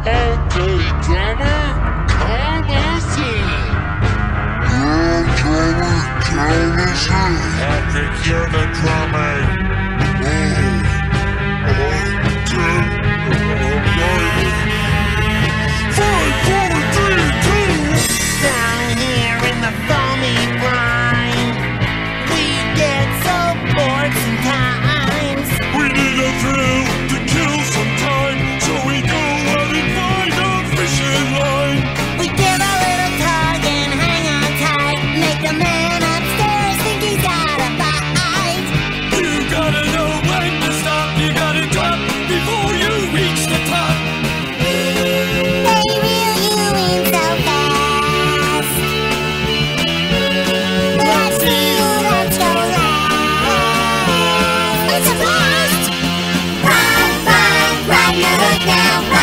Okay, drummer, come us in. Yeah, drummer, come us in. Patrick, you're the drummer. Oh, 1, 2, 5, 4, 3, 2. Down here in the foamy brine, we get so bored sometimes. We need a thrill to kill some time, so we go out and find a fishing line. We give a little tug and hang on tight, make the man upstairs think he's got a bite. You gotta know when to stop, you gotta drop before you reach the top. They reel you in so fast. Let's see who lets go last. It's a blast! Ride, ride, ride the hook now.